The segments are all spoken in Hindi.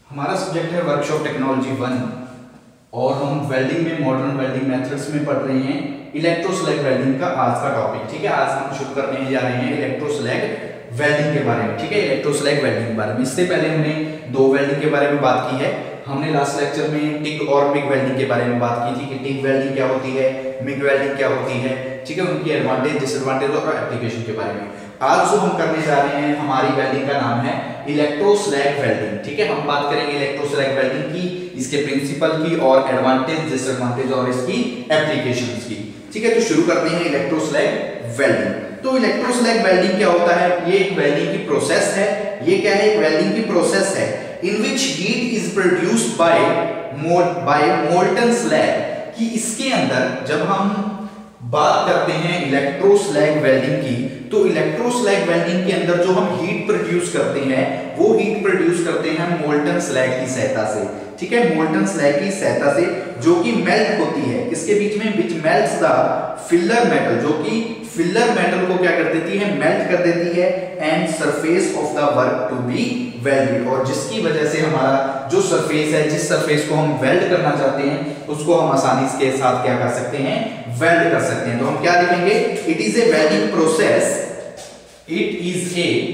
हमारा सब्जेक्ट है वर्कशॉप टेक्नोलॉजी 1 और हम वेल्डिंग में मॉडर्न वेल्डिंग मेथड्स में पढ़ रहे हैं इलेक्ट्रोस्लैग वेल्डिंग का आज का टॉपिक। ठीक है, आज हम शुरू करने जा रहे हैं इलेक्ट्रोस्लैग वेल्डिंग के बारे में। ठीक है, इलेक्ट्रोस्लैग वेल्डिंग के बारे में। इससे पहले हमने दो वेल्डिंग के बारे में बात की है। हमने लास्ट लेक्चर में टिग और मिग वेल्डिंग के बारे में बात की थी कि टिग वेल्डिंग क्या होती है, मिग वेल्डिंग क्या होती है। ठीक है, उनकी एडवांटेज डिसएडवांटेज और एप्लीकेशन के बारे में। आज जो हम करने जा रहे हैं हमारी वेल्डिंग का नाम है इलेक्ट्रोस्लैग वेल्डिंग। ठीक है, हम बात करेंगे इलेक्ट्रोस्लैग वेल्डिंग की, इसके प्रिंसिपल की और एडवांटेज डिसएडवांटेज और इसकी एप्लीकेशंस की। ठीक है, तो शुरू करते हैं इलेक्ट्रोस्लैग वेल्डिंग। तो इलेक्ट्रोस्लैग वेल्डिंग क्या होता है? ये एक वेल्डिंग की प्रोसेस है। ये क्या है? एक वेल्डिंग की प्रोसेस है in which heat is produced by molten slag. कि इसके अंदर जब हम बात करते हैं इलेक्ट्रोस्लैग वेल्डिंग की, तो इलेक्ट्रोस्लैग वेल्डिंग के अंदर जो हम हीट प्रोड्यूस करते हैं वो हीट प्रोड्यूस करते हैं हम मोल्टन स्लैग की सहायता से। ठीक है, मोल्टन स्लैग की सहायता से जो कि मेल्ट होती है किसके बीच में? Which melts the filler metal, जो कि फिलर मेटल को क्या कर देती है? मेल्ट कर देती है and surface of the work to be welded. और जिसकी वजह से हमारा जो सरफेस है, जिस सरफेस को हम वेल्ड करना चाहते हैं उसको हम आसानी के साथ क्या कर सकते हैं? वेल्ड कर सकते हैं। तो हम क्या लिखेंगे? It is a welding process, it is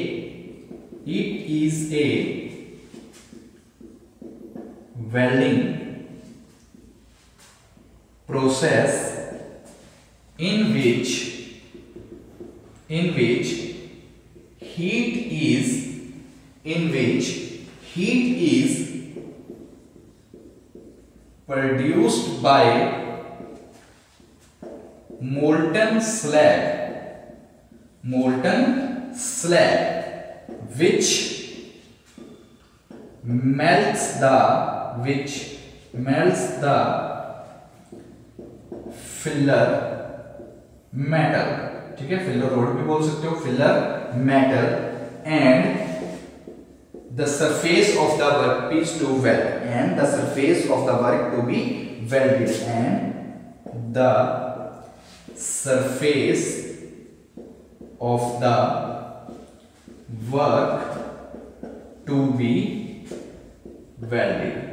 a welding process in which heat is produced by molten slag which melts the filler metal। ठीक है, फिलर रोड भी बोल सकते हो, filler metal and the surface of the workpiece to weld and the surface of the work to be welded and the surface of the work to be welded.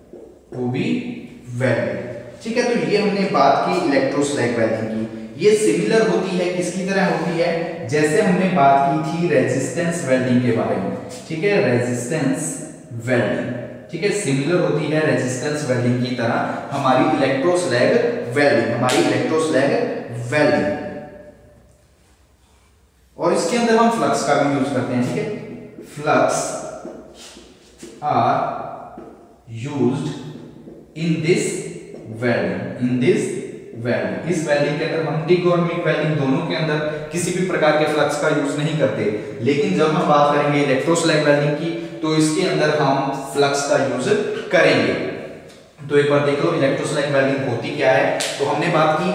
ठीक है, तो ये हमने बात की इलेक्ट्रोस्लैग वेल्डिंग की। ये सिमिलर होती है, किसकी तरह होती है? जैसे हमने बात की थी रेजिस्टेंस वेल्डिंग के बारे में। ठीक है, रेजिस्टेंस वेल्डिंग, ठीक है, सिमिलर होती है रेजिस्टेंस वेल्डिंग की तरह हमारी इलेक्ट्रोस्लैग वेल्डिंग। और इसके अंदर हम फ्लक्स का भी यूज करते हैं। ठीक है, flux are used in this welding, इस वेल्डिंग के अंदर हम टिग और मिग वेल्डिंग दोनों के अंदर किसी भी प्रकार के फ्लक्स का यूज नहीं करते। लेकिन जब हम बात करेंगे इलेक्ट्रोस्लैग वेल्डिंग की तो इसके अंदर हम फ्लक्स का यूज करेंगे। तो एक बार देख लो इलेक्ट्रोस्लैग वेल्डिंग होती क्या है। तो हमने बात की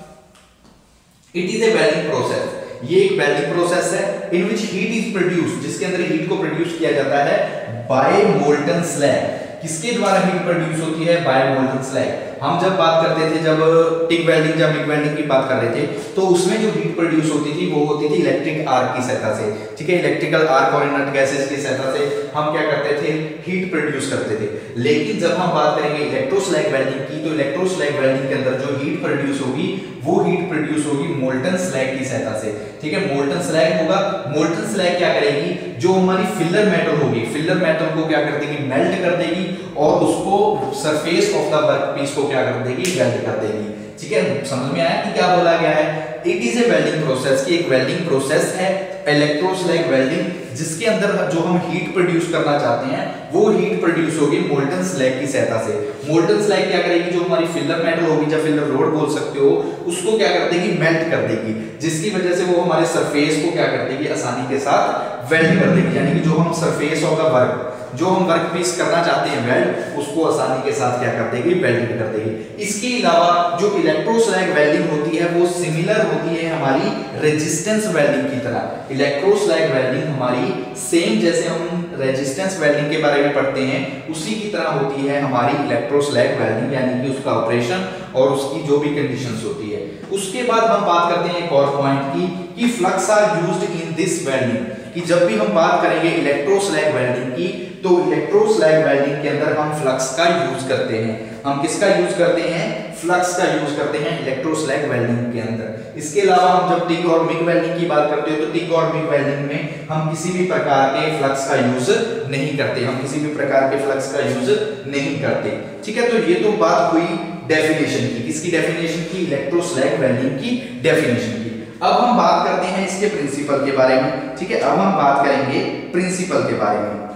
it is a welding process, ये एक वेल्डिंग प्रोसेस है in which heat is produced, जिसके अंदर हीट को प्रोड्यूस किया जाता है बाय मोल्टन स्लैग। किसके द्वारा हीट प्रोड्यूस होती है? By molten slag. हम जब बात करते थे, जब टिग वेल्डिंग या मिग वेल्डिंग की बात कर रहे थे, तो उसमें जो हीट प्रोड्यूस होती थी वो होती थी इलेक्ट्रिक आर्क की सहायता से। ठीक है, इलेक्ट्रिकल आर्क और इनर्ट गैसेस की सहायता से हम क्या करते थे? हीट प्रोड्यूस करते थे। लेकिन जब हम बात करेंगे इलेक्ट्रोस्लैग वेल्डिंग की, तो इलेक्ट्रोस्लैग वेल्डिंग के अंदर जो हीट प्रोड्यूस होगी वो हीट प्रोड्यूस होगी मोल्टन स्लैग की सहायता से। ठीक है, मोल्टन स्लैग होगा। मोल्टन स्लैग क्या करेगी? जो हमारी फिलर मेटल होगी, फिलर मेटल को क्या कर देगी? मेल्ट कर देगी और उसको सरफेस ऑफ द वर्कपीस को क्या कर देगी? वेल्ड कर देगी। ठीक है, समझ में आया कि क्या बोला गया है? It is a welding process, की एक वेल्डिंग प्रोसेस है इलेक्ट्रोस्लैग वेल्डिंग, जिसके अंदर जो हम हीट प्रोड्यूस करना चाहते हैं वो हीट प्रोड्यूस होगी मोल्टन स्लैग की सहायता से। मोल्टन स्लैग क्या करेगी? जो हमारी फिलर मेटल होगी या फिलर रोड बोल सकते हो, उसको क्या कर देगी? मेल्ट कर देगी, जिसकी वजह से वो हमारे सरफेस को क्या कर देगी? आसानी के साथ वेल्ड कर देगी। यानी कि जो हम सरफेस ऑफ द वर्क, जो हम वर्कपीस करना चाहते हैं वेल्ड, उसको आसानी के साथ क्या कर देगी? वेल्ड कर देगी। इसके अलावा जो इलेक्ट्रोस्लैग वेल्डिंग होती है वो सिमिलर होती है हमारी रेजिस्टेंस वेल्डिंग की तरह। इलेक्ट्रोस्लैग वेल्डिंग हमारी सेम, जैसे हम रेजिस्टेंस वेल्डिंग के बारे में पढ़ते हैं उसी की तरह होती है हमारी इलेक्ट्रोस्लैग वेल्डिंग, यानी कि उसका ऑपरेशन और उसकी जो भी कंडीशंस होती है। उसके बाद हम बात करते हैं एक और पॉइंट की कि flux are used in this welding, कि जब भी हम बात करेंगे इलेक्ट्रोस्लैग वेल्डिंग की तो इलेक्ट्रोस्लैग वेल्डिंग के अंदर हम फ्लक्स का यूज करते हैं। हम किसका यूज करते हैं? फ्लक्स का यूज करते हैं इलेक्ट्रोस्लैग वेल्डिंग के अंदर। इसके अलावा हम जब टिक और मिग वेल्डिंग की बात करते हो तो टिक और मिग वेल्डिंग में हम किसी भी प्रकार के फ्लक्स का यूज नहीं करते, हम किसी भी प्रकार के फ्लक्स का यूज नहीं करते। ठीक है, तो ये तो बात हुई डेफिनेशन की। किसकी डेफिनेशन की? इलेक्ट्रोस्लैग वेल्डिंग की डेफिनेशन की। अब हम बात करते हैं इसके प्रिंसिपल के बारे में। ठीक है, अब हम बात करेंगे प्रिंसिपल के बारे में।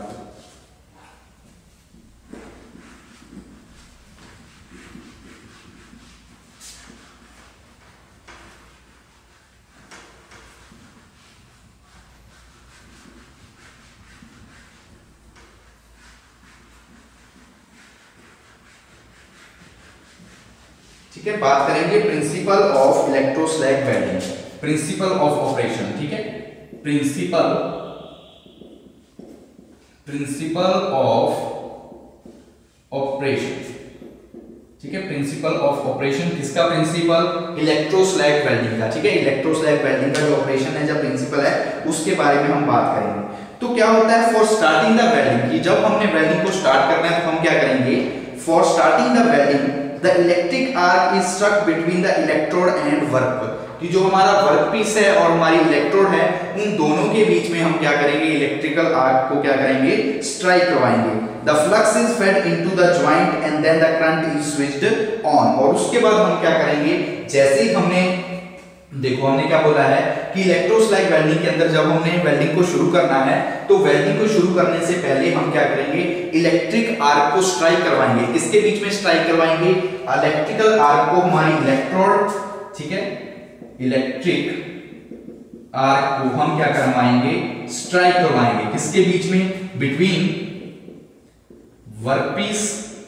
ठीक है, बात करेंगे principle of electroslag welding, principle of operation. ठीक है, प्रिंसिपल ऑफ ऑपरेशन। ठीक है, प्रिंसिपल ऑफ ऑपरेशन किसका प्रिंसिपल? इलेक्ट्रोस्लैग वेल्डिंग का। ठीक है, इलेक्ट्रोस्लैग वेल्डिंग का जो ऑपरेशन है, जब प्रिंसिपल है, उसके बारे में हम बात करेंगे। तो क्या होता है फॉर स्टार्टिंग द वेल्डिंग, की जब हमने वेल्डिंग को स्टार्ट करना है तो हम क्या करेंगे? For starting the welding the electric arc is struck between the electrode and work, कि जो हमारा वर्क पीस है और हमारी इलेक्ट्रोड है, उन दोनों के बीच में हम क्या करेंगे? इलेक्ट्रिकल आर्क को क्या करेंगे? स्ट्राइक करवाएंगे। The flux is fed into the joint and then the current is switched on. और उसके बाद हम क्या करेंगे? जैसे ही हमने देखो, हमने क्या बोला है कि इलेक्ट्रोस्लैग वेल्डिंग के अंदर जब हमने वेल्डिंग को शुरू करना है तो वेल्डिंग को शुरू करने से पहले हम क्या करेंगे? इलेक्ट्रिक आर्क को स्ट्राइक करवाएंगे। किसके बीच में स्ट्राइक करवाएंगे? इलेक्ट्रिकल आर्क को हमारी इलेक्ट्रोड, ठीक है, इलेक्ट्रिक आर्क को हम क्या करवाएंगे? स्ट्राइक करवाएंगे। किसके बीच में? Between workpiece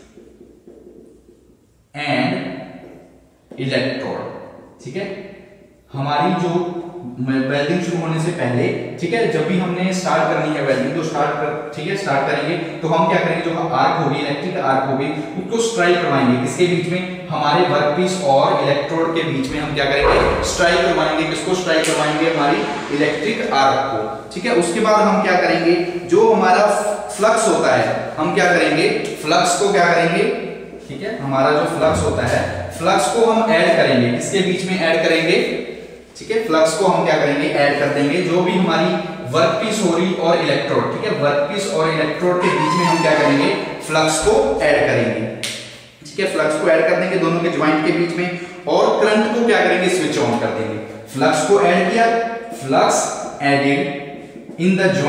and electrode. ठीक है, हमारी जो वेल्डिंग शुरू होने से पहले, ठीक है, जब भी हमने स्टार्ट करनी है वेल्डिंग तो स्टार्ट करेंगे तो हम क्या करेंगे? जो आर्क होगी, इलेक्ट्रिक आर्क होगी, उसको स्ट्राइक करवाएंगे। किसके बीच में? हमारे वर्कपीस और इलेक्ट्रोड के बीच में हम क्या करेंगे? स्ट्राइक करवाएंगे। किसको स्ट्राइक करवाएंगे? हमारी इलेक्ट्रिक आर्क को। ठीक है, उसके बाद हम क्या करेंगे? जो हमारा फ्लक्स होता है, हम क्या करेंगे? फ्लक्स को क्या करेंगे? ठीक है, हमारा जो फ्लक्स होता है, फ्लक्स को हम ऐड करेंगे। किसके बीच में ऐड करेंगे? ठीक है, फ्लक्स को हम क्या करेंगे? ऐड कर देंगे। जो भी हमारी वर्कपीस हो रही और इलेक्ट्रोड, ठीक है, वर्कपीस और इलेक्ट्रोड के बीच में हम क्या करेंगे? फ्लक्स को ऐड करेंगे। ठीक है, फ्लक्स को ऐड कर देंगे दोनों के ज्वाइंट के बीच में, और करंट को क्या करेंगे? स्विच ऑन कर देंगे। फ्लक्स को ऐड किया, flux added in the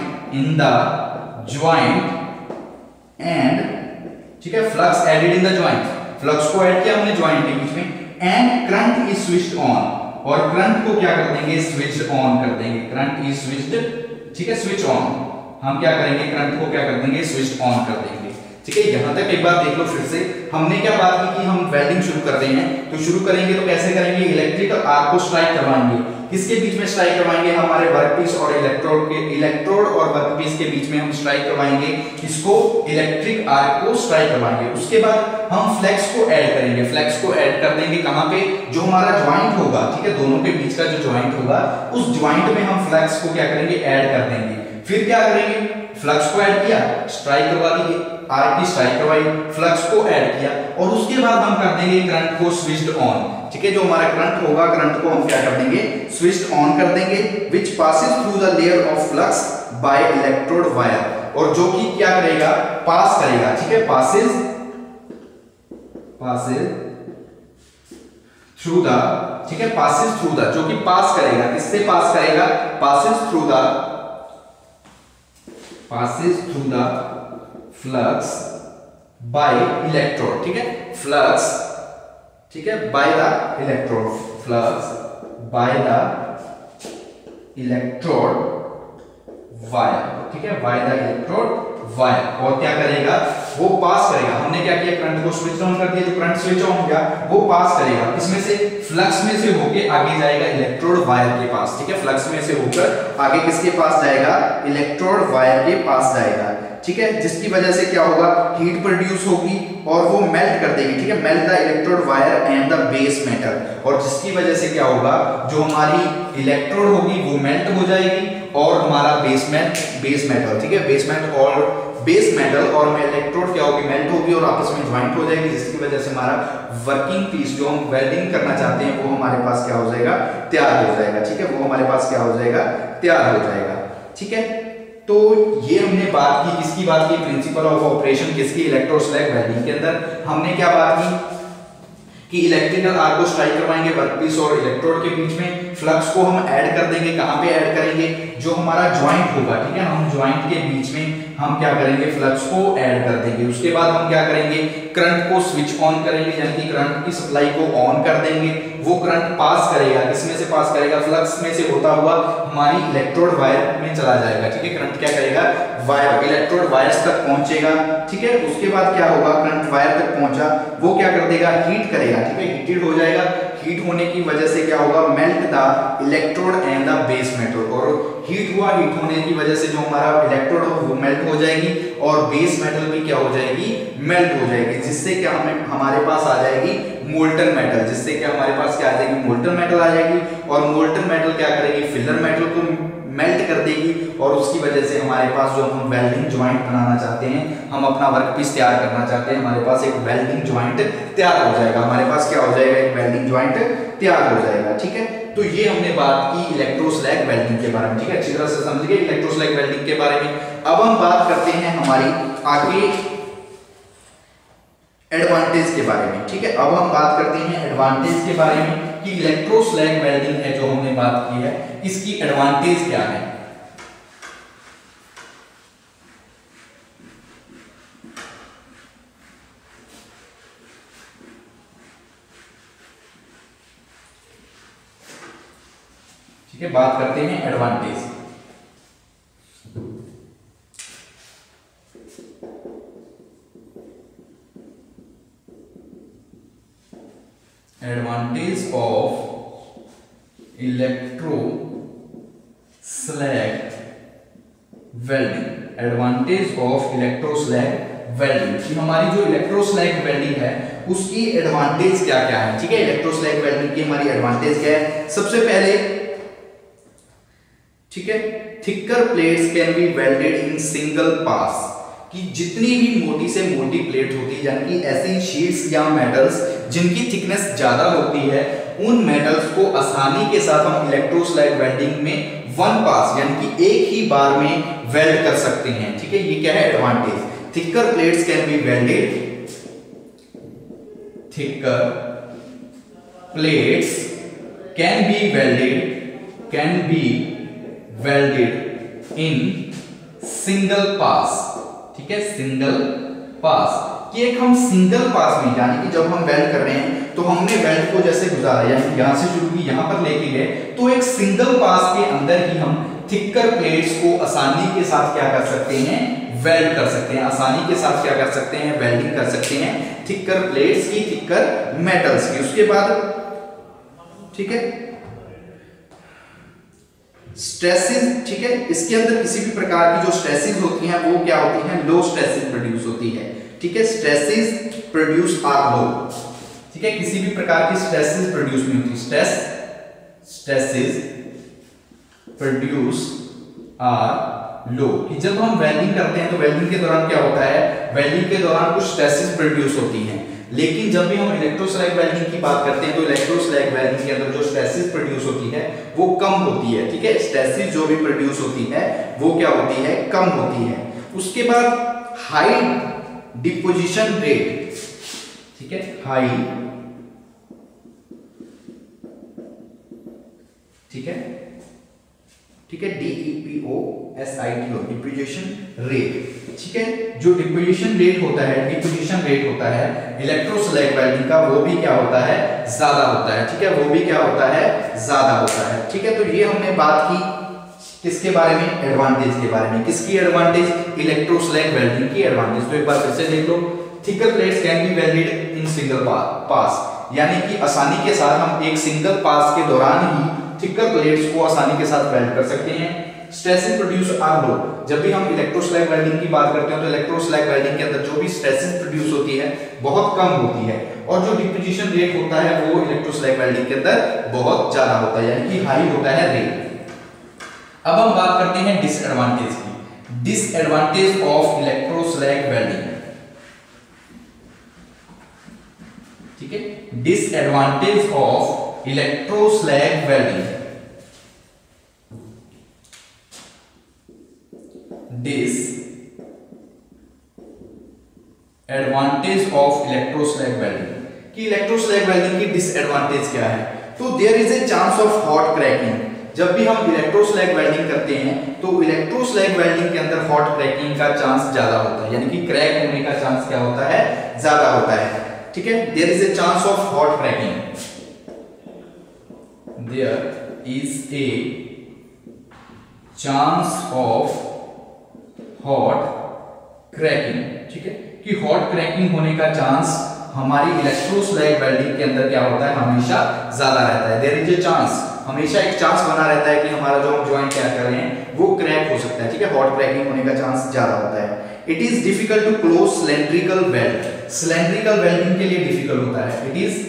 joint and, ठीक है, flux added in the joint, flux को ऐड किया हमने ज्वाइंट के बीच में, and current is switched on, और करंट को क्या कर देंगे? स्विच ऑन कर देंगे। करंट इज स्विच्ड, ठीक है, स्विच ऑन। हम क्या करेंगे? करंट को क्या कर देंगे? स्विच ऑन कर देंगे। ठीक है, यहां तक एक बार देख लो फिर से। हमने क्या बात की कि हम वेल्डिंग शुरू कर रहे हैं, तो शुरू करेंगे तो कैसे करेंगे? इलेक्ट्रिकल आर्क को स्ट्राइक करवाएंगे। किसके बीच में स्ट्राइक करवाएंगे? हमारे वर्कपीस और इलेक्ट्रोड और वर्कपीस के बीच में हम स्ट्राइक करवाएंगे। इसको इलेक्ट्रिक आर्क को स्ट्राइक करवाएंगे। उसके बाद हम फ्लक्स को ऐड करेंगे। फ्लक्स को ऐड कर देंगे कहां पे? जो हमारा ज्वाइंट होगा, ठीक है, दोनों के बीच का जो ज्वाइंट होगा, उस ज्वाइंट में हम फ्लक्स को क्या करेंगे? ऐड कर देंगे। फिर क्या करेंगे? फ्लक्स को ऐड किया, स्ट्राइक करवा दी, आर्क की स्ट्राइक करवाई, फ्लक्स को ऐड किया, और उसके बाद हम कर देंगे करंट को स्विच्ड ऑन। ठीक है, जो हमारा करंट होगा, करंट को हम क्या कर देंगे? स्विच्ड ऑन कर देंगे, which passes through the layer of flux by electrode wire, और जो कि क्या करेगा? पास करेगा। ठीक है, passes through the, ठीक है, passes through the, जो कि पास करेगा। किससे पास करेगा? passes through the flux by electrode। ठीक है, flux, ठीक है, by the electrode, flux by the electrode wire। ठीक है, by the electrode wire, और क्या करेगा? वो पास करेगा। हमने क्या किया? करंट को स्विच ऑन कर दिया, जो करंट स्विच ऑन हो गया वो पास करेगा। इसमें से फ्लक्स में से होके आगे जाएगा इलेक्ट्रोड वायर के पास। ठीक है, फ्लक्स में से होकर आगे किसके पास जाएगा? इलेक्ट्रोड वायर के पास जाएगा। ठीक है, जिसकी वजह से क्या होगा? हीट प्रोड्यूस होगी और वो मेल्ट कर देगी। ठीक है, melt the electrode wire and the base metal, और जिसकी वजह से क्या होगा? जो हमारी इलेक्ट्रोड होगी वो मेल्ट हो जाएगी, और हमारा बेस मेटल, ठीक है, बेस मेटल और बेस मेटल और इलेक्ट्रोड क्या होगी, मेल्ट होगी और आपस में ज्वाइंट हो जाएगी, जिसकी वजह से हमारा वर्किंग पीस जो हम वेल्डिंग करना चाहते हैं वो हमारे पास क्या हो जाएगा, तैयार हो जाएगा। ठीक है, वो हमारे पास क्या हो जाएगा, तैयार हो जाएगा। ठीक है, तो ये हमने बात की, किसकी बात की, प्रिंसिपल ऑफ ऑपरेशन किसकी, इलेक्ट्रोस्लैग वेल्डिंग के अंदर हमने क्या बात की कि इलेक्ट्रिकल आर्क को स्ट्राइक करवाएंगे वर्कपीस और इलेक्ट्रोड के बीच में, फ्लक्स को हम ऐड कर देंगे, कहां पे ऐड करेंगे, जो हमारा ज्वाइंट होगा। ठीक है, हम ज्वाइंट के बीच में हम क्या करेंगे, फ्लक्स को ऐड कर देंगे। उसके बाद हम क्या करेंगे, करंट को स्विच ऑन करेंगे, यानी कि करंट की सप्लाई को ऑन कर देंगे। वो करंट पास करेगा, किसमें से पास करेगा, फ्लक्स में से होता हुआ हमारी इलेक्ट्रोड वायर में चला जाएगा। ठीक है, करंट क्या करेगा, वायर इलेक्ट्रोड वायर्स तक पहुंचेगा। ठीक है, उसके बाद क्या होगा, करंट वायर तक पहुंचा, वो क्या कर देगा, हीट करेगा। ठीक है, हीटेड हो जाएगा, हीट होने की वजह से क्या होगा, melt the electrode and the base metal, और हीट हुआ, हीट होने की वजह से जो हमारा इलेक्ट्रोड हो वो मेल्ट हो जाएगी और बेस मेटल भी क्या हो जाएगी, मेल्ट हो जाएगी, जिससे क्या हमारे पास आ जाएगी मोल्टन मेटल, जिससे क्या हमारे पास क्या आ जाएगी, मोल्टन मेटल आ जाएगी। और मोल्टन मेटल क्या करेगी, फिलर मेटल को मेल्ट कर देगी और उसकी वजह से हमारे पास जो हम वेल्डिंग ज्वाइंट बनाना चाहते हैं, हम अपना वर्कपीस तैयार करना चाहते हैं, हमारे पास एक वेल्डिंग ज्वाइंट तैयार हो जाएगा। हमारे पास क्या हो जाएगा, एक वेल्डिंग ज्वाइंट तैयार हो जाएगा। ठीक है, तो ये हमने बात की इलेक्ट्रोस्लैग वेल्डिंग के बारे में। ठीक है, अच्छी तरह से समझ गए इलेक्ट्रोस्लैग वेल्डिंग के बारे में। अब हम बात करते हैं हमारी आगे एडवांटेज के बारे में। ठीक है, अब हम बात करते हैं एडवांटेज के बारे में कि इलेक्ट्रोस्लैग वेल्डिंग है जो हमने बात की है, इसकी एडवांटेज क्या है। ठीक है, बात करते हैं advantage. Advantage of electroslag welding, advantage of electroslag welding कि हमारी जो इलेक्ट्रोस्लैग वेल्डिंग है उसकी एडवांटेज क्या क्या है। ठीक है, इलेक्ट्रोस्लैग वेल्डिंग की हमारी एडवांटेज क्या है, सबसे पहले ठीक है, thicker plates can be welded in single pass, कि जितनी भी मोटी से मोटी प्लेट होती है, यानी कि ऐसी शीट्स या मेटल्स जिनकी थिकनेस ज्यादा होती है, उन मेटल्स को आसानी के साथ हम इलेक्ट्रोस्लैग वेल्डिंग में वन पास यानी कि एक ही बार में वेल्ड कर सकते हैं। ठीक है, ये क्या है advantage, thicker plates can be welded, thicker plates can be welded in single pass. ठीक है, सिंगल पास कि एक हम सिंगल पास में, यानी कि जब हम वेल्ड कर रहे हैं तो हमने वेल्ड को जैसे गुजारा, यानी यहां से शुरू की यहां पर लेके गए, तो एक सिंगल पास के अंदर ही हम थिकर प्लेट्स को आसानी के साथ क्या कर सकते हैं, वेल्ड कर सकते हैं, आसानी के साथ क्या कर सकते हैं, वेल्डिंग कर सकते हैं थिकर प्लेट्स की, थिकर मेटल्स की। उसके बाद ठीक है, स्ट्रेसेस, ठीक है, इसके अंदर किसी भी प्रकार की जो स्ट्रेसेस होती हैं वो क्या होती हैं, लो स्ट्रेसेस प्रोड्यूस होती है। ठीक है, स्ट्रेसेस प्रोड्यूस आर लो। ठीक है, किसी भी प्रकार की स्ट्रेसेस प्रोड्यूस नहीं होती, स्ट्रेसेस प्रोड्यूस आर लो, कि जब हम वेल्डिंग करते हैं तो वेल्डिंग के दौरान क्या होता है, वेल्डिंग के दौरान कुछ स्ट्रेसेस प्रोड्यूस होती हैं, लेकिन जब भी हम इलेक्ट्रोस्लैग वेल्डिंग की बात करते हैं तो इलेक्ट्रोस्लैग वेल्डिंग के अंदर जो स्ट्रेसेस प्रोड्यूस होती है वो कम होती है। ठीक है, स्ट्रेसेस जो भी प्रोड्यूस होती है वो क्या होती है, कम होती है। उसके बाद हाई डिपोजिशन रेट। ठीक है, हाई, ठीक है, ठीक है, DEPOSITO डिपोजिशन रेट। ठीक है, जो डिपोजिशन रेट होता है इलेक्ट्रोस्लैग वेल्डिंग का, वो भी क्या होता है, ज्यादा होता है। ठीक है, वो भी क्या होता है, ज्यादा होता है। ठीक है, तो ये हमने बात की किसके बारे में, एडवांटेज के बारे में। किसकी एडवांटेज, इलेक्ट्रोस्लैग वेल्डिंग की एडवांटेज। तो एक बार फिर से देख लो, thicker plates can be welded in single pass, यानी कि आसानी के साथ हम एक सिंगल पास के दौरान ही थिकर प्लेट्स को आसानी के साथ वेल्ड कर सकते हैं। स्ट्रेसेस प्रोड्यूस आर लो, जब भी हम इलेक्ट्रोस्लैग वेल्डिंग की बात करते हैं तो इलेक्ट्रोस्लैग वेल्डिंग के अंदर जो भी स्ट्रेसेस प्रोड्यूस होती है बहुत कम होती है, और जो डिपोजिशन रेट होता है वो इलेक्ट्रोस्लैग वेल्डिंग के अंदर बहुत ज्यादा होता है, यानी कि हाई होता है रेट। अब हम बात करते हैं डिसएडवांटेज की। डिसएडवांटेज ऑफ इलेक्ट्रोस्लैग वेल्डिंग, ठीक है, disadvantage of electroslag welding, disadvantage of electroslag welding, कि इलेक्ट्रोस्लैग वेल्डिंग की डिसएडवांटेज क्या है। तो there is a chance of hot cracking, जब भी हम इलेक्ट्रोस्लैग वेल्डिंग करते हैं तो इलेक्ट्रोस्लैग वेल्डिंग के अंदर हॉट क्रैकिंग का चांस ज्यादा होता है, यानी कि क्रैक होने का चांस क्या होता है, ज्यादा होता है, ठीक है। There is a chance of hot cracking, there is a chance of hot cracking, ठीक है, कि हॉट क्रैकिंग होने का चांस हमारी इलेक्ट्रोस्लैग वेल्डिंग के अंदर क्या होता है, हमेशा ज्यादा रहता है। देयर इज ए चांस, हमेशा एक चांस बना रहता है कि हमारा जो हम ज्वाइंट क्या कर रहे हैं वो क्रैक हो सकता है, ठीक है, हॉट क्रैकिंग होने का चांस ज्यादा होता है। It is difficult to close cylindrical weld, cylindrical welding के लिए डिफिकल्ट होता है। It is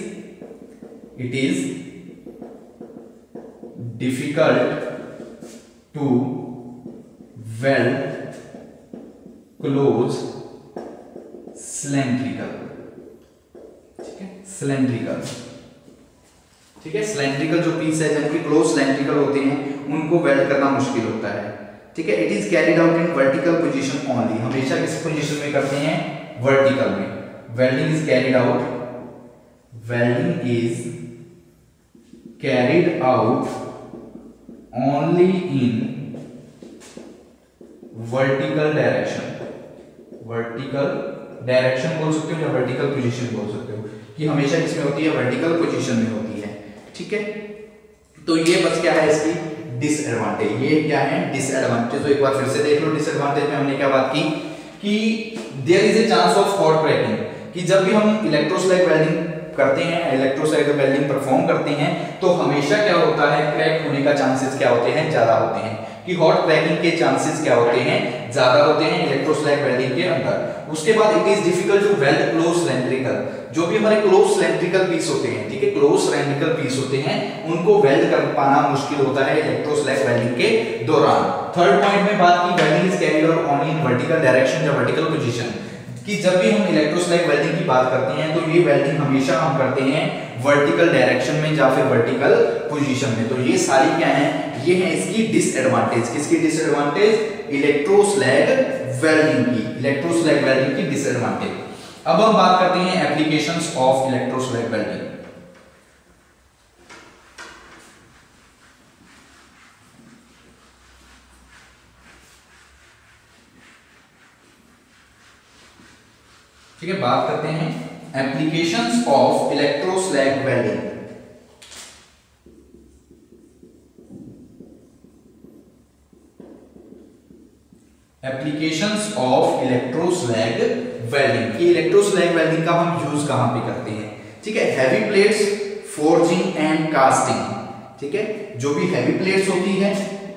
difficult to weld close cylindrical, ठीक है, सिलेंड्रिकल, ठीक है, सिलेंड्रिकल जो पीस है जिनकी क्लोज सिलेंड्रिकल होते हैं उनको वेल्ड करना मुश्किल होता है, ठीक है। It is carried out in vertical position only, हमेशा किस पोजीशन में करते हैं, वर्टिकल में। Welding is carried out, welding is carried out only in vertical direction, vertical direction बोल सकते हो या वर्टिकल पोजीशन बोल सकते हो, कि हमेशा किसमें होती है, वर्टिकल पोजीशन में होती है, ठीक है। तो ये बस क्या है इसकी डिसएडवांटेज, ये क्या है डिसएडवांटेज। तो एक बार फिर से देख लो, डिसएडवांटेज में हमने क्या बात की कि there is a chance of hot cracking, कि जब भी हम इलेक्ट्रोस्लैग वेल्डिंग करते हैं, इलेक्ट्रोस्लैग वेल्डिंग परफॉर्म करते हैं तो हमेशा क्या होता है, क्रैक होने का चांसेस क्या होते हैं, ज्यादा होते हैं, कि हॉट क्रैकिंग के चांसेस क्या होते हैं, ज्यादा होते हैं इलेक्ट्रोस्लैग वेल्डिंग के अंदर। उसके बाद it is difficult to weld close cylindrical, जो भी हमारे क्लोज सिलेंड्रिकल पीस होते हैं, ठीक है, क्लोज सिलेंड्रिकल पीस होते हैं उनको वेल्ड कर पाना मुश्किल होता है इलेक्ट्रोस्लैग वेल्डिंग के दौरान। थर्ड पॉइंट में बात की welding is carried out only in vertical direction या वर्टिकल पोजीशन, कि जब भी हम इलेक्ट्रोस्लैग वेल्डिंग की बात करते हैं तो ये वेल्डिंग हमेशा हम करते हैं वर्टिकल डायरेक्शन में या फिर वर्टिकल पोजीशन में। तो ये सारी क्या है, ये है इसकी डिसएडवांटेज, किसकी डिसएडवांटेज, इलेक्ट्रोस्लैग वेल्डिंग की, इलेक्ट्रोस्लैग वेल्डिंग की डिसएडवांटेज। अब हम बात करते हैं एप्लीकेशंस ऑफ इलेक्ट्रोस्लैग वेल्डिंग। ठीक है, बात करते हैं applications of electroslag welding. Applications of electroslag welding, की इलेक्ट्रोस्लैग वेल्डिंग का हम यूज कहां पे करते हैं, ठीक है, heavy plates, forging and casting, ठीक है, जो भी हैवी प्लेट्स होती है,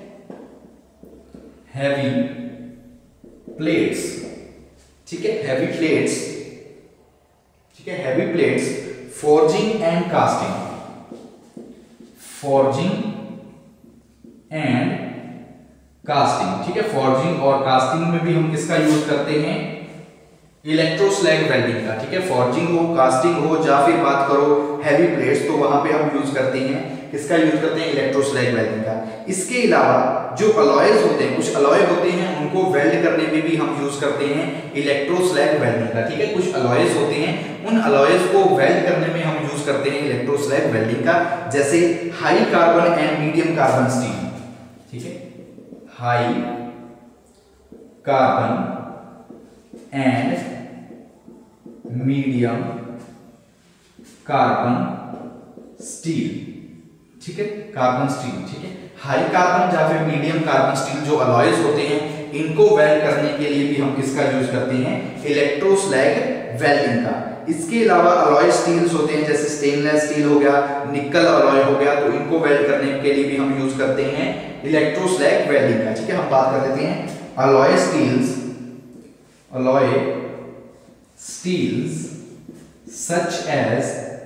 हैवी प्लेट्स, ठीक है, हैवी प्लेट्स, ठीक है, heavy plates, forging and casting, forging and casting, ठीक है, फोर्जिंग और कास्टिंग में भी हम किसका यूज करते हैं, इलेक्ट्रोस्लैग वेल्डिंग का, ठीक है, फोर्जिंग हो, कास्टिंग हो, या फिर बात करो हैवी प्लेट्स तो वहां पे हम यूज करते हैं, किसका यूज करते हैं, इलेक्ट्रोस्लैग वेल्डिंग का। इसके अलावा जो अलॉयज होते हैं, कुछ अलॉय होते हैं उनको वेल्ड करने में भी हम यूज करते हैं इलेक्ट्रोस्लैग वेल्डिंग का, ठीक है, कुछ अलॉयज होते हैं उन अलॉयज को वेल्ड करने में हम यूज करते हैं इलेक्ट्रोस्लैग वेल्डिंग का, जैसे high carbon and medium carbon steel, ठीक है, high carbon and medium carbon steel, ठीक है, कार्बन स्टील, ठीक है, हाई कार्बन या फिर मीडियम कार्बन स्टील जो अलॉयज होते हैं इनको वेल्ड करने के लिए भी हम किसका यूज करते हैं, इलेक्ट्रोस्लैग वेल्डिंग का। इसके अलावा अलॉय स्टील्स होते हैं जैसे स्टेनलेस स्टील हो गया, निकल अलॉय हो गया, तो इनको वेल्ड करने के लिए भी हम यूज करते हैं इलेक्ट्रोस्लैग वेल्डिंग का, ठीक है। हम बात कर लेते हैं alloy steels, alloy steels such as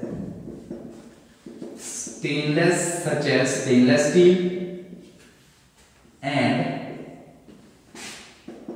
stainless steel and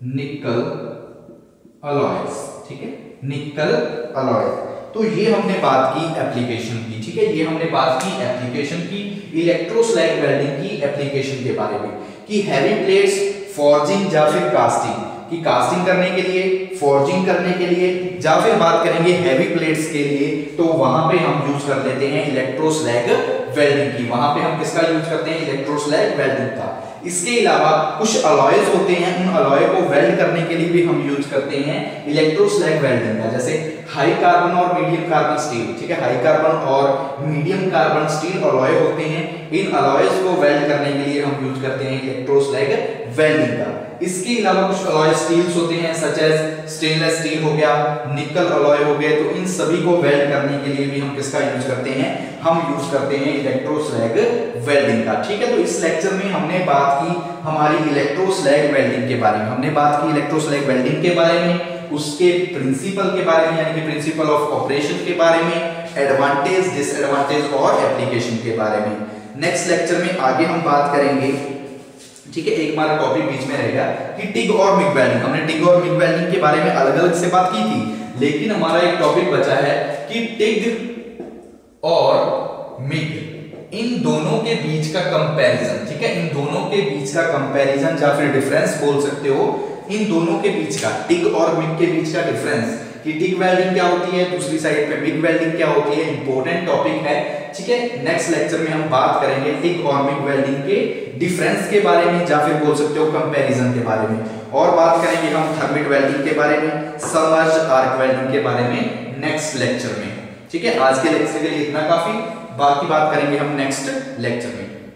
nickel alloys, ठीक है, निकल अलॉयज। तो ये हमने बात की एप्लीकेशन की, ठीक है, ये हमने बात की एप्लीकेशन की, इलेक्ट्रोस्लैग वेल्डिंग की एप्लीकेशन के बारे में, कि हैवी प्लेट्स फॉर्जिंग या फिर कास्टिंग, कि कास्टिंग करने के लिए, फॉर्जिंग करने के लिए, या फिर बात करेंगे हैवी प्लेट्स के लिए, तो वहां पे हम यूज कर लेते हैं इलेक्ट्रोस्लैग वेल्डिंग की। वहां पे हम किसका यूज करते हैं? इलेक्ट्रोस्लैग वेल्डिंग का। इसके अलावा कुछ अलॉयज होते हैं, उन अलॉय को वेल्ड करने के लिए भी हम यूज करते हैं इलेक्ट्रोस्लैग वेल्डिंग का, जैसे हाई कार्बन और मीडियम कार्बन स्टील, ठीक है, हाई कार्बन और मीडियम कार्बन स्टील अलॉय होते हैं। इन अलॉयज को वेल्ड करने के लिए हम यूज करते हैं इलेक्ट्रोस्लैग वेल्डिंग का। इसके अलावा कुछ अलॉय स्टील्स होते हैं, सच एज स्टेनलेस स्टील हो गया, निकल अलॉय हो गए, तो इन सभी को वेल्ड करने के लिए भी हम किसका यूज करते हैं? हम यूज करते हैं इलेक्ट्रोस्लैग वेल्डिंग का, ठीक है। तो इस लेक्चर में हमने बात की हमारी इलेक्ट्रोस्लैग वेल्डिंग के बारे में, हमने बात की इलेक्ट्रोस्लैग वेल्डिंग के बारे में, उसके प्रिंसिपल के बारे में, यानी कि प्रिंसिपल ऑफ ऑपरेशन के बारे में, एडवांटेज, डिसएडवांटेज और एप्लीकेशन के बारे में। नेक्स्ट लेक्चर में आगे हम बात करेंगे, ठीक है, एक हमारा टॉपिक बीच में रहेगा कि टिग और मिग वेल्डिंग। हमने टिग और मिग वेल्डिंग के बारे में अलग अलग से बात की थी, लेकिन हमारा एक टॉपिक बचा है कि टिग और मिग, इन दोनों के बीच का कंपैरिजन, ठीक है, इन दोनों के बीच का कंपैरिजन या फिर डिफरेंस बोल सकते हो, इन दोनों के बीच का, टिग और मिग के बीच का डिफरेंस, कि टिग वेल्डिंग क्या होती है, दूसरी साइड पे मिग वेल्डिंग क्या होती है, इंपॉर्टेंट टॉपिक है, ठीक है। नेक्स्ट लेक्चर में हम बात करेंगे टिग और मिग वेल्डिंग के डिफरेंस के बारे में, या फिर बोल सकते हो कंपैरिजन के बारे में, और बात करेंगे हम थर्मिट वेल्डिंग के बारे में, सबमर्ज्ड आर्क वेल्डिंग के बारे में नेक्स्ट लेक्चर में, ठीक है। आज के लेक्चर के लिए इतना काफी, बाकी बात करेंगे हम नेक्स्ट लेक्चर में।